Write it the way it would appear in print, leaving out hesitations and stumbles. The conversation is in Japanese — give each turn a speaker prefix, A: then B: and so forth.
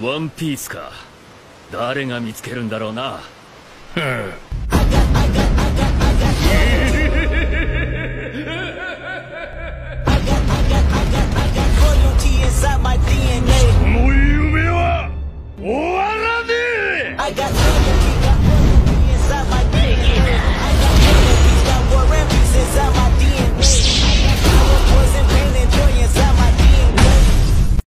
A: ワンピースか。誰が見つけるんだろうな。
B: ふん。